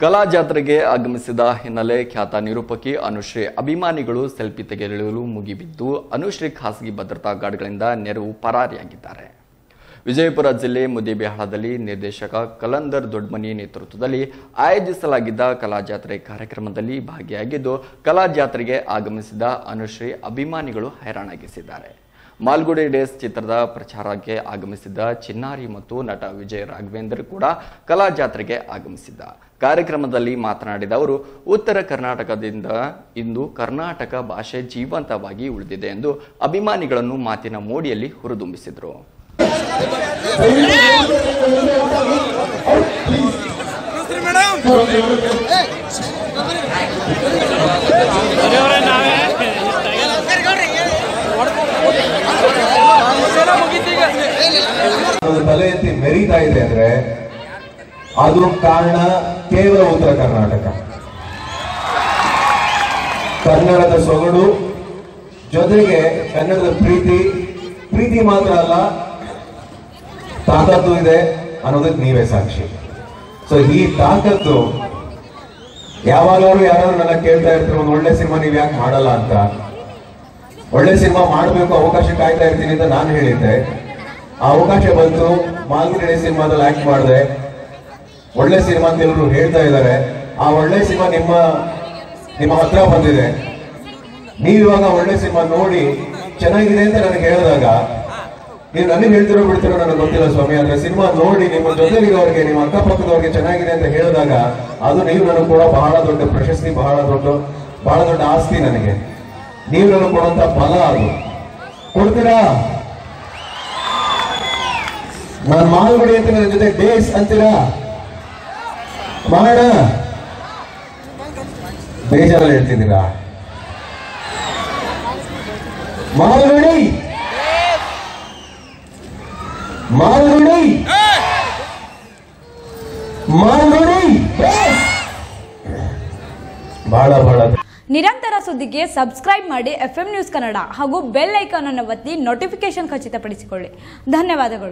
ಕಲಾ ಜಾತ್ರೆಗೆ ಆಗಮಿಸಿದ ಹಿನ್ನೆಲೆ ಖ್ಯಾತ ನಿರೂಪಕಿ ಅನುಶ್ರೀ ಅಭಿಮಾನಿಗಳು ಸೆಲ್ಫಿ ತೆಗೆಯಲು ಮುಗಿಬಿದ್ದು ಅನುಶ್ರೀ ಖಾಸಗಿ ಭದ್ರತಾ ಗಾರ್ಡ್ಗಳಿಂದ ನೆರವು ಪರಾರಿಯಾಗಿದ್ದಾರೆ. ವಿಜಯಪುರ ಜಿಲ್ಲೆ ಮುದ್ದೇಬಿಹಾಳದಲ್ಲಿ ನಿರ್ದೇಶಕ ಕಲಂದರ್ ದೊಡ್ಮನಿ ನೇತೃತ್ವದಲ್ಲಿ ಆಯೋಜಿಸಲಾಗಿದ್ದ ಕಲಾ ಜಾತ್ರೆ ಕಾರ್ಯಕ್ರಮದಲ್ಲಿ ಭಾಗಿಯಾಗಿದ್ದು ಕಲಾ ಜಾತ್ರೆಗೆ ಆಗಮಿಸಿದ ಅನುಶ್ರೀ ಅಭಿಮಾನಿಗಳು ಹೈರಾಣಾಗಿಸಿದ್ದಾರೆ. ಮಾಲ್ಗುಡಿ ಡೇಸ್ ಚಿತ್ರದ ಪ್ರಚಾರಕ್ಕೆ ಆಗಮಿಸಿದ್ದ ಚಿನ್ನಾರಿ ಮತ್ತು ನಟ ವಿಜಯ್ ರಾಘವೇಂದ್ರ ಕೂಡ ಕಲಾ ಜಾತ್ರೆಗೆ ಆಗಮಿಸಿದ್ದ ಕಾರ್ಯಕ್ರಮದಲ್ಲಿ ಮಾತನಾಡಿದ ಅವರು ಉತ್ತರ ಕರ್ನಾಟಕದಿಂದ ಇಂದು ಕರ್ನಾಟಕ ಭಾಷೆ ಜೀವಂತವಾಗಿ ಉಳಿದಿದೆ ಎಂದು ಅಭಿಮಾನಿಗಳನ್ನು ಮಾತಿನ ಮೋಡಿಯಲ್ಲಿ ಹುರಿದುಂಬಿಸಿದರು. ತಲೆ ಎತ್ತಿ ಮೆರೀತಾ ಇದೆ ಅಂದ್ರೆ ಅದು ಕಾರಣ ಕೇವಲ ಉತ್ತರ ಕರ್ನಾಟಕ. ಕನ್ನಡದ ಸೊಗಡು ಜೊತೆಗೆ ಕನ್ನಡದ ಪ್ರೀತಿ ಮಾತ್ರ ಅಲ್ಲ, ತಾಕತ್ತು ಇದೆ ಅನ್ನೋದಕ್ಕೆ ನೀವೇ ಸಾಕ್ಷಿ. ಸೊ ಈ ತಾಕತ್ತು ಯಾವಾಗಲೂ ಯಾರು ನನ್ನ ಕೇಳ್ತಾ ಇರ್ತಾರೆ, ಒಂದು ಒಳ್ಳೆ ಸಿನಿಮಾ ನೀವ್ ಯಾಕೆ ಮಾಡಲ್ಲ ಅಂತ. ಒಳ್ಳೆ ಸಿನಿಮಾ ಮಾಡಬೇಕು, ಅವಕಾಶ ಕಾಯ್ತಾ ಇರ್ತೀನಿ ಅಂತ ನಾನು ಹೇಳಿದ್ದೆ. ಆ ಅವಕಾಶ ಬಂತು, ಮಾಲ್ಗುಡಿ ಸಿನಿಮಾದಲ್ಲಿ ಆಕ್ಟ್ ಮಾಡಿದೆ. ಒಳ್ಳೆ ಸಿನಿಮಾ ಅಂತ ಎಲ್ಲರೂ ಹೇಳ್ತಾ ಇದ್ದಾರೆ. ಆ ಒಳ್ಳೆ ಸಿನಿಮಾ ನಿಮ್ಮ ಹತ್ರ ಬಂದಿದೆ. ನೀವಿವಾಗ ಒಳ್ಳೆ ಸಿನಿಮಾ ನೋಡಿ ಚೆನ್ನಾಗಿದೆ ಅಂತ ನನಗೆ ಹೇಳಿದಾಗ ನೀವು ನನಗೆ ಹೇಳ್ತಿರೋ ಬಿಡ್ತಿರೋ ನನಗೆ ಗೊತ್ತಿಲ್ಲ ಸ್ವಾಮಿ. ಆದ್ರೆ ಸಿನಿಮಾ ನೋಡಿ ನಿಮ್ಮ ಜೊತೆಲಿರೋರಿಗೆ, ನಿಮ್ಮ ಅಕ್ಕಪಕ್ಕದವ್ರಿಗೆ ಚೆನ್ನಾಗಿದೆ ಅಂತ ಹೇಳಿದಾಗ ಅದು ನೀವು ನನಗೆ ಕೂಡ ಬಹಳ ದೊಡ್ಡ ಪ್ರಶಸ್ತಿ, ಬಹಳ ದೊಡ್ಡ ಆಸ್ತಿ ನನಗೆ. ನೀವು ನನಗೆ ಕೊಡುವಂತ ಫಲ ಅದು. ಕೊಡ್ತೀರಾ? ನಾನು ಮಾಲ್ಗುಡಿ ಅಂತ ನನ್ನ ಜೊತೆ ಡೇಸ್ ಅಂತೀರಾ? ಮಾಡೋಣ. ಬೇಜಾರಲ್ಲಿ ಹೇಳ್ತಿದ್ದೀರಾ? ಮಾಲ್ಗುಡಿ ಬಹಳ ನಿರಂತರ ಸುದ್ದಿಗೆ ಸಬ್ಸ್ಕ್ರೈಬ್ ಮಾಡಿ FM ನ್ಯೂಸ್ ಕನ್ನಡ ಹಾಗೂ ಬೆಲ್ ಐಕಾನ್ ಅನ್ನು ಒತ್ತಿ ನೋಟಿಫಿಕೇಶನ್ ಖಚಿತಪಡಿಸಿಕೊಳ್ಳಿ. ಧನ್ಯವಾದಗಳು.